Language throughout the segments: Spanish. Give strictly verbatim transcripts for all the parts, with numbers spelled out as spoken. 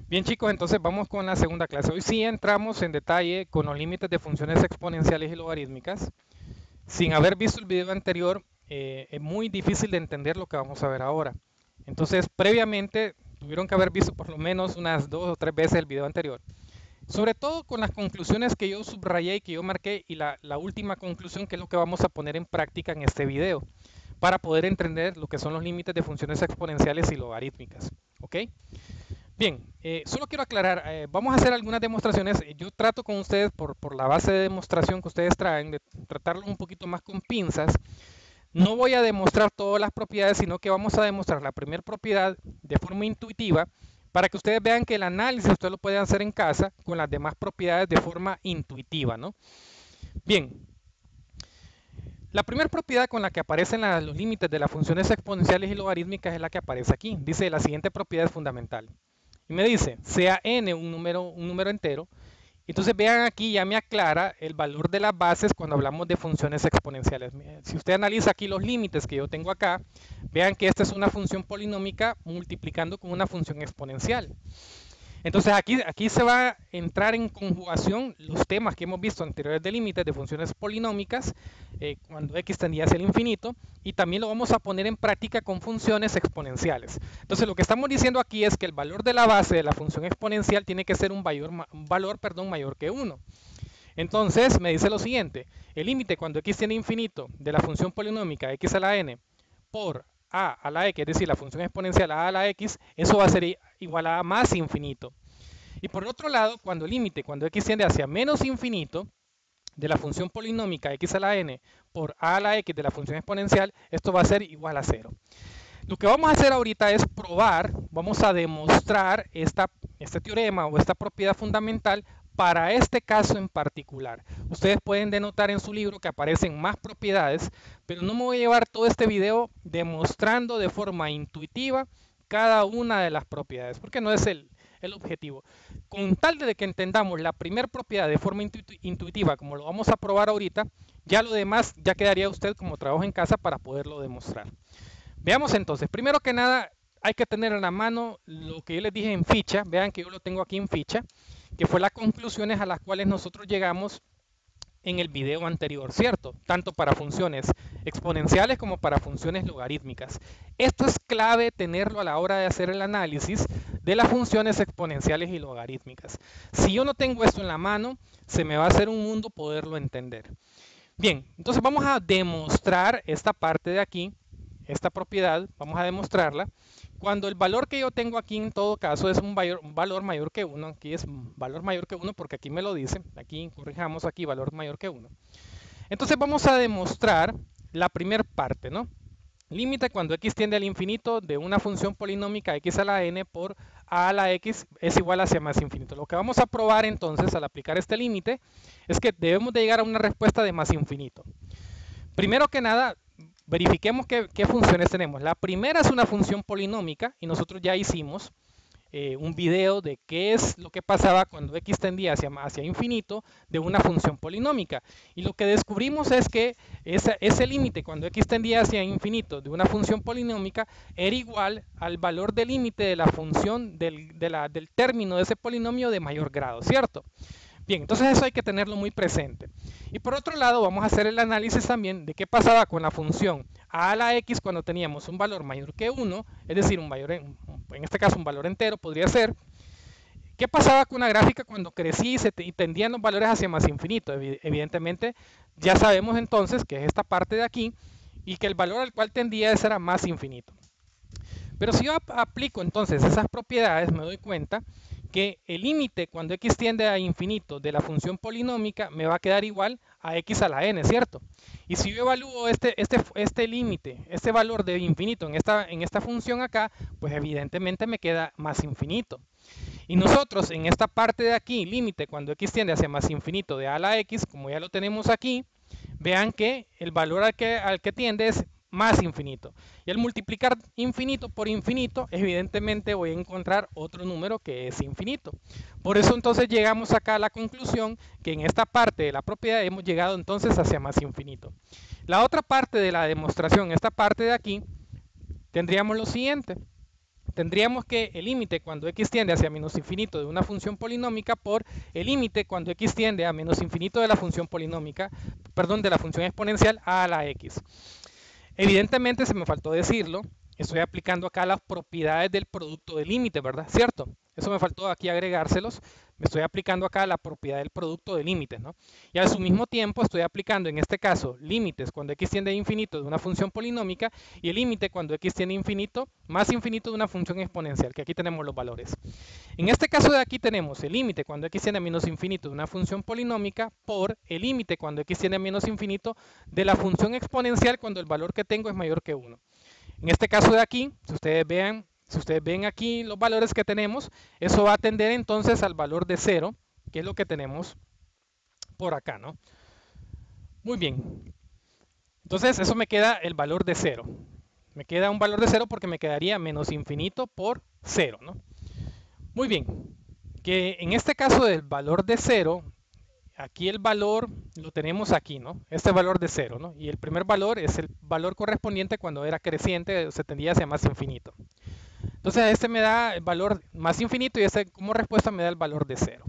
Bien chicos, entonces vamos con la segunda clase. Hoy sí entramos en detalle con los límites de funciones exponenciales y logarítmicas. Sin haber visto el video anterior, eh, es muy difícil de entender lo que vamos a ver ahora. Entonces, previamente tuvieron que haber visto por lo menos unas dos o tres veces el video anterior. Sobre todo con las conclusiones que yo subrayé y que yo marqué y la, la última conclusión que es lo que vamos a poner en práctica en este video para poder entender lo que son los límites de funciones exponenciales y logarítmicas. ¿Ok? Bien, eh, solo quiero aclarar, eh, vamos a hacer algunas demostraciones. Eh, Yo trato con ustedes, por, por la base de demostración que ustedes traen, de tratarlo un poquito más con pinzas. No voy a demostrar todas las propiedades, sino que vamos a demostrar la primera propiedad de forma intuitiva para que ustedes vean que el análisis ustedes lo pueden hacer en casa con las demás propiedades de forma intuitiva, ¿no? Bien, la primera propiedad con la que aparecen la- los límites de las funciones exponenciales y logarítmicas es la que aparece aquí. Dice la siguiente propiedad es fundamental. Y me dice, sea n un número, un número entero. Entonces vean aquí, ya me aclara el valor de las bases cuando hablamos de funciones exponenciales. Si usted analiza aquí los límites que yo tengo acá, vean que esta es una función polinómica multiplicando con una función exponencial. Entonces aquí, aquí se va a entrar en conjugación los temas que hemos visto anteriores de límites de funciones polinómicas, eh, cuando x tendía hacia el infinito, y también lo vamos a poner en práctica con funciones exponenciales. Entonces lo que estamos diciendo aquí es que el valor de la base de la función exponencial tiene que ser un valor, un valor perdón, mayor que uno. Entonces me dice lo siguiente, el límite cuando x tiene infinito de la función polinómica x a la n por a a la x, es decir, la función exponencial a a la x, eso va a ser igual a a más infinito. Y por otro lado, cuando el límite, cuando x tiende hacia menos infinito, de la función polinómica x a la n por a a la x de la función exponencial, esto va a ser igual a cero. Lo que vamos a hacer ahorita es probar, vamos a demostrar esta, este teorema o esta propiedad fundamental para este caso en particular. Ustedes pueden denotar en su libro que aparecen más propiedades, pero no me voy a llevar todo este video demostrando de forma intuitiva cada una de las propiedades, porque no es el, el objetivo. Con tal de que entendamos la primera propiedad de forma intuitiva, como lo vamos a probar ahorita, ya lo demás ya quedaría usted como trabajo en casa para poderlo demostrar. Veamos entonces, primero que nada hay que tener en la mano lo que yo les dije en ficha, vean que yo lo tengo aquí en ficha, que fue las conclusiones a las cuales nosotros llegamos en el video anterior, ¿cierto? Tanto para funciones exponenciales como para funciones logarítmicas. Esto es clave tenerlo a la hora de hacer el análisis de las funciones exponenciales y logarítmicas. Si yo no tengo esto en la mano, se me va a hacer un mundo poderlo entender. Bien, entonces vamos a demostrar esta parte de aquí, esta propiedad, vamos a demostrarla. Cuando el valor que yo tengo aquí en todo caso es un valor, un valor mayor que uno, aquí es un valor mayor que uno porque aquí me lo dice, aquí corrijamos aquí valor mayor que uno. Entonces vamos a demostrar la primera parte, ¿no? Límite cuando x tiende al infinito de una función polinómica x a la n por a a la x es igual a hacia más infinito. Lo que vamos a probar entonces al aplicar este límite es que debemos de llegar a una respuesta de más infinito. Primero que nada, verifiquemos qué, qué funciones tenemos. La primera es una función polinómica y nosotros ya hicimos eh, un video de qué es lo que pasaba cuando x tendía hacia, hacia infinito de una función polinómica. Y lo que descubrimos es que esa, ese límite cuando x tendía hacia infinito de una función polinómica era igual al valor del límite de la función del, de la, del término de ese polinomio de mayor grado, ¿cierto? Bien, entonces eso hay que tenerlo muy presente. Y por otro lado, vamos a hacer el análisis también de qué pasaba con la función a a la x cuando teníamos un valor mayor que uno, es decir, un mayor, en, en este caso un valor entero podría ser. ¿Qué pasaba con una gráfica cuando crecía y, se y tendían los valores hacia más infinito? Evidentemente, ya sabemos entonces que es esta parte de aquí y que el valor al cual tendía era más infinito. Pero si yo aplico entonces esas propiedades, me doy cuenta que el límite cuando x tiende a infinito de la función polinómica me va a quedar igual a x a la n, ¿cierto? Y si yo evalúo este, este, este límite, este valor de infinito en esta, en esta función acá, pues evidentemente me queda más infinito. Y nosotros en esta parte de aquí, límite cuando x tiende hacia más infinito de a a la x, como ya lo tenemos aquí, vean que el valor al que, al que tiende es más infinito. Y al multiplicar infinito por infinito, evidentemente voy a encontrar otro número que es infinito. Por eso entonces llegamos acá a la conclusión que en esta parte de la propiedad hemos llegado entonces hacia más infinito. La otra parte de la demostración, esta parte de aquí, tendríamos lo siguiente. tendríamos que el límite cuando x tiende hacia menos infinito de una función polinómica por el límite cuando x tiende a menos infinito de la función polinómica, perdón, de la función exponencial a la x. Evidentemente, se me faltó decirlo, estoy aplicando acá las propiedades del producto de límite, ¿verdad? ¿Cierto? Eso me faltó aquí agregárselos. Me estoy aplicando acá la propiedad del producto de límites, ¿no? Y al mismo tiempo estoy aplicando en este caso límites cuando x tiende a infinito de una función polinómica y el límite cuando x tiende a infinito más infinito de una función exponencial, que aquí tenemos los valores. En este caso de aquí tenemos el límite cuando x tiende a menos infinito de una función polinómica por el límite cuando x tiende a menos infinito de la función exponencial cuando el valor que tengo es mayor que uno. En este caso de aquí, si ustedes vean, si ustedes ven aquí los valores que tenemos, eso va a tender entonces al valor de cero, que es lo que tenemos por acá, ¿no? Muy bien. Entonces eso me queda el valor de cero. Me queda un valor de cero porque me quedaría menos infinito por cero, ¿no? Muy bien. Que en este caso del valor de cero, aquí el valor lo tenemos aquí, ¿no? Este valor de cero, ¿no? Y el primer valor es el valor correspondiente cuando era creciente, se tendía hacia más infinito. Entonces este me da el valor más infinito y este como respuesta me da el valor de cero.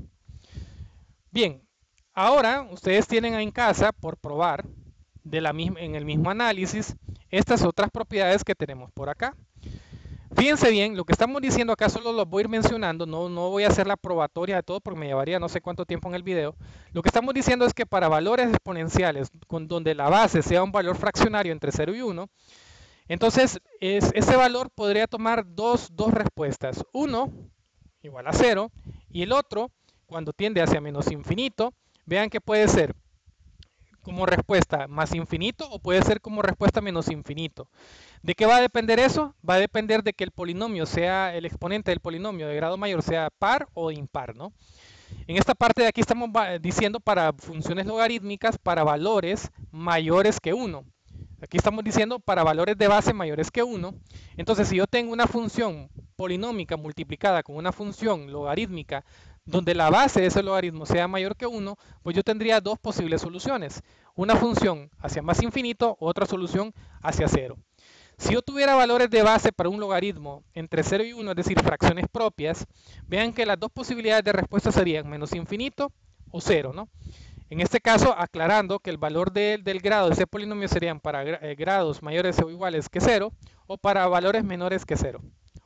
Bien, ahora ustedes tienen en casa, por probar, de la misma, en el mismo análisis, estas otras propiedades que tenemos por acá. Fíjense bien, lo que estamos diciendo acá solo lo voy a ir mencionando, no, no voy a hacer la probatoria de todo porque me llevaría no sé cuánto tiempo en el video. Lo que estamos diciendo es que para valores exponenciales, con, donde la base sea un valor fraccionario entre cero y uno, entonces es, ese valor podría tomar dos, dos respuestas. Uno, igual a cero, y el otro, cuando tiende hacia menos infinito, vean que puede ser como respuesta más infinito o puede ser como respuesta menos infinito. ¿De qué va a depender eso? Va a depender de que el polinomio sea, el exponente del polinomio de grado mayor sea par o impar, ¿no? En esta parte de aquí estamos diciendo para funciones logarítmicas para valores mayores que uno. Aquí estamos diciendo para valores de base mayores que uno. Entonces, si yo tengo una función polinómica multiplicada con una función logarítmica donde la base de ese logaritmo sea mayor que uno, pues yo tendría dos posibles soluciones. Una función hacia más infinito, otra solución hacia cero. Si yo tuviera valores de base para un logaritmo entre cero y uno, es decir, fracciones propias, vean que las dos posibilidades de respuesta serían menos infinito o cero, ¿no? En este caso, aclarando que el valor de, del grado de ese polinomio serían para eh, grados mayores o iguales que cero o para valores menores que cero.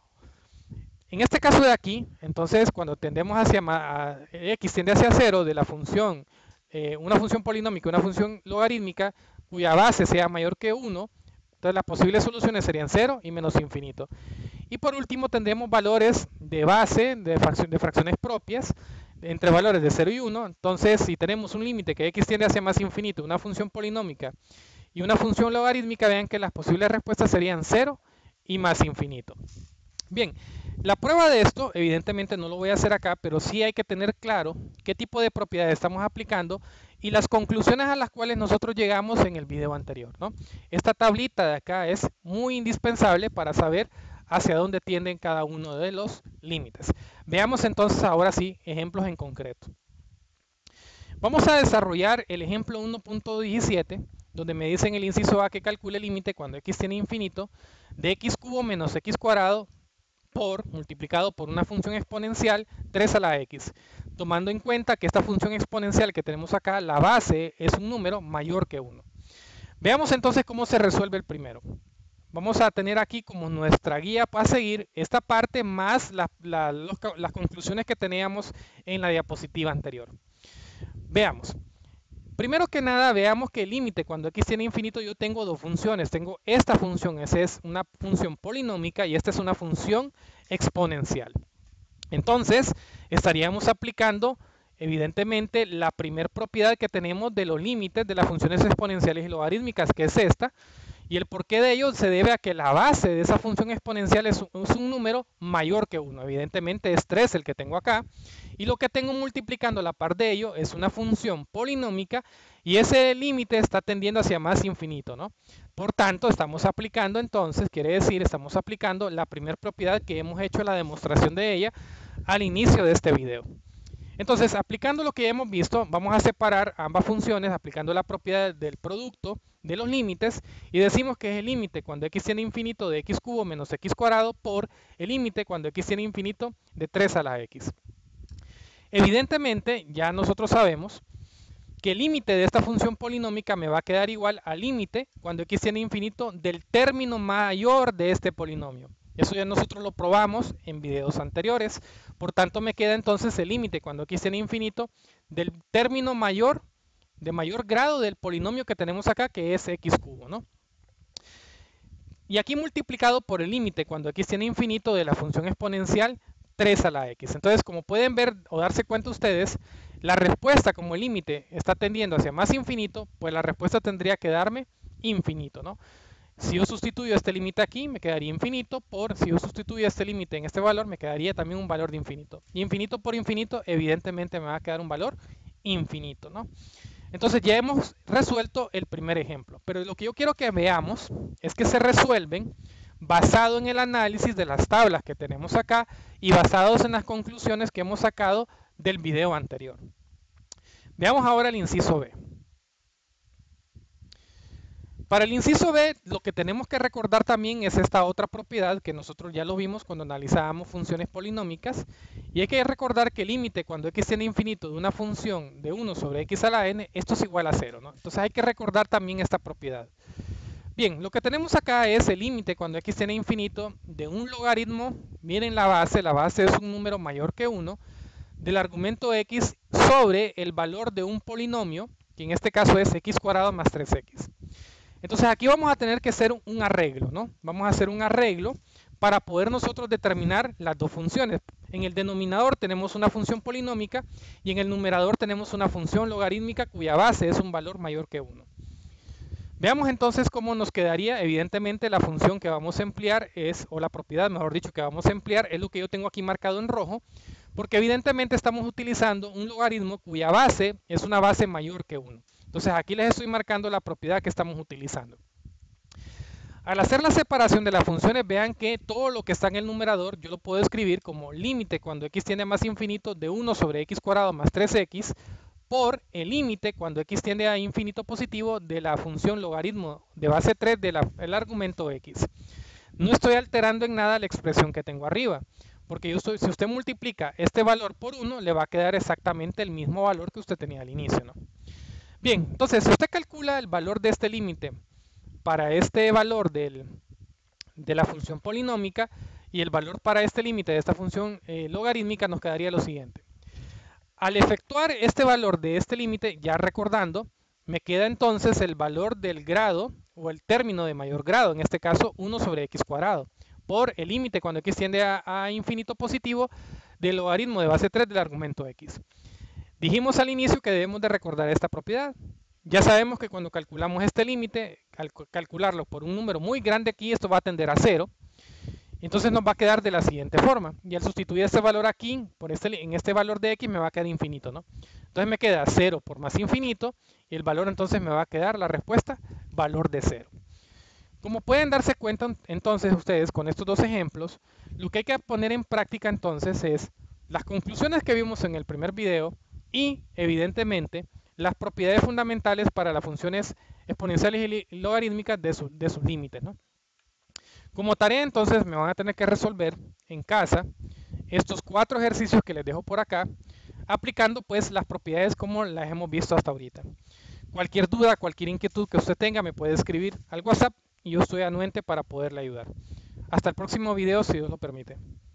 En este caso de aquí, entonces, cuando tendemos hacia a, x tiende hacia cero de la función, eh, una función polinómica, una función logarítmica, cuya base sea mayor que uno, entonces las posibles soluciones serían cero y menos infinito. Y por último tendremos valores de base, de, fracción, de fracciones propias, entre valores de cero y uno. Entonces, si tenemos un límite que x tiende hacia más infinito, una función polinómica y una función logarítmica, vean que las posibles respuestas serían cero y más infinito. Bien, la prueba de esto, evidentemente no lo voy a hacer acá, pero sí hay que tener claro qué tipo de propiedades estamos aplicando y las conclusiones a las cuales nosotros llegamos en el video anterior, ¿no? Esta tablita de acá es muy indispensable para saber hacia dónde tienden cada uno de los límites. Veamos entonces ahora sí ejemplos en concreto. Vamos a desarrollar el ejemplo uno punto diecisiete, donde me dicen el inciso A que calcule el límite cuando x tiene infinito de x cubo menos x cuadrado por multiplicado por una función exponencial tres a la x, tomando en cuenta que esta función exponencial que tenemos acá, la base es un número mayor que uno. Veamos entonces cómo se resuelve el primero. Vamos a tener aquí como nuestra guía para seguir esta parte más la, la, los, las conclusiones que teníamos en la diapositiva anterior. Veamos. Primero que nada, veamos que el límite cuando x tiene infinito yo tengo dos funciones. Tengo esta función, esa es una función polinómica y esta es una función exponencial. Entonces, estaríamos aplicando evidentemente la primera propiedad que tenemos de los límites de las funciones exponenciales y logarítmicas, que es esta. Y el porqué de ello se debe a que la base de esa función exponencial es un, es un número mayor que uno. Evidentemente es tres el que tengo acá. Y lo que tengo multiplicando a la par de ello es una función polinómica y ese límite está tendiendo hacia más infinito, ¿no? Por tanto, estamos aplicando entonces, quiere decir, estamos aplicando la primera propiedad que hemos hecho la demostración de ella al inicio de este video. Entonces, aplicando lo que ya hemos visto, vamos a separar ambas funciones aplicando la propiedad del producto de los límites y decimos que es el límite cuando x tiende a infinito de x cubo menos x cuadrado por el límite cuando x tiende a infinito de tres a la x. Evidentemente, ya nosotros sabemos que el límite de esta función polinómica me va a quedar igual al límite cuando x tiende a infinito del término mayor de este polinomio. Eso ya nosotros lo probamos en videos anteriores. Por tanto, me queda entonces el límite cuando x tiende a infinito del término mayor, de mayor grado del polinomio que tenemos acá, que es x cubo, ¿no? Y aquí multiplicado por el límite cuando x tiende a infinito de la función exponencial tres a la x. Entonces, como pueden ver o darse cuenta ustedes, la respuesta, como el límite está tendiendo hacia más infinito, pues la respuesta tendría que darme infinito, ¿no? Si yo sustituyo este límite aquí, me quedaría infinito, por si yo sustituyo este límite en este valor, me quedaría también un valor de infinito. Y infinito por infinito, evidentemente me va a quedar un valor infinito, ¿no? Entonces ya hemos resuelto el primer ejemplo, pero lo que yo quiero que veamos es que se resuelven basado en el análisis de las tablas que tenemos acá y basados en las conclusiones que hemos sacado del video anterior. Veamos ahora el inciso B. Para el inciso B, lo que tenemos que recordar también es esta otra propiedad que nosotros ya lo vimos cuando analizábamos funciones polinómicas, y hay que recordar que el límite cuando x tiende a infinito de una función de uno sobre x a la n, esto es igual a cero, ¿no? Entonces hay que recordar también esta propiedad. Bien, lo que tenemos acá es el límite cuando x tiende a infinito de un logaritmo, miren la base, la base es un número mayor que uno, del argumento x sobre el valor de un polinomio, que en este caso es x cuadrado más tres x. Entonces aquí vamos a tener que hacer un arreglo, ¿no? Vamos a hacer un arreglo para poder nosotros determinar las dos funciones. En el denominador tenemos una función polinómica y en el numerador tenemos una función logarítmica cuya base es un valor mayor que uno. Veamos entonces cómo nos quedaría. Evidentemente la función que vamos a emplear es, o la propiedad, mejor dicho, que vamos a emplear es lo que yo tengo aquí marcado en rojo, porque evidentemente estamos utilizando un logaritmo cuya base es una base mayor que uno. Entonces aquí les estoy marcando la propiedad que estamos utilizando. Al hacer la separación de las funciones, vean que todo lo que está en el numerador yo lo puedo escribir como límite cuando x tiende a más infinito de uno sobre x cuadrado más tres x por el límite cuando x tiende a infinito positivo de la función logaritmo de base tres del argumento x. No estoy alterando en nada la expresión que tengo arriba, porque yo estoy, si usted multiplica este valor por uno, le va a quedar exactamente el mismo valor que usted tenía al inicio, ¿no? Bien, entonces si usted calcula el valor de este límite para este valor del, de la función polinómica y el valor para este límite de esta función eh, logarítmica, nos quedaría lo siguiente. Al efectuar este valor de este límite, ya recordando, me queda entonces el valor del grado o el término de mayor grado, en este caso uno sobre x cuadrado, por el límite cuando x tiende a, a infinito positivo del logaritmo de base tres del argumento x. Dijimos al inicio que debemos de recordar esta propiedad. Ya sabemos que cuando calculamos este límite, al calcularlo por un número muy grande aquí, esto va a tender a cero. Entonces nos va a quedar de la siguiente forma. Y al sustituir este valor aquí, por este, en este valor de x, me va a quedar infinito, ¿no? Entonces me queda cero por más infinito, y el valor entonces me va a quedar, la respuesta, valor de cero. Como pueden darse cuenta entonces ustedes con estos dos ejemplos, lo que hay que poner en práctica entonces es las conclusiones que vimos en el primer video y, evidentemente, las propiedades fundamentales para las funciones exponenciales y logarítmicas de, su, de sus límites, ¿no? Como tarea entonces me van a tener que resolver en casa estos cuatro ejercicios que les dejo por acá, aplicando pues las propiedades como las hemos visto hasta ahorita. Cualquier duda, cualquier inquietud que usted tenga me puede escribir al WhatsApp y yo estoy anuente para poderle ayudar. Hasta el próximo video si Dios lo permite.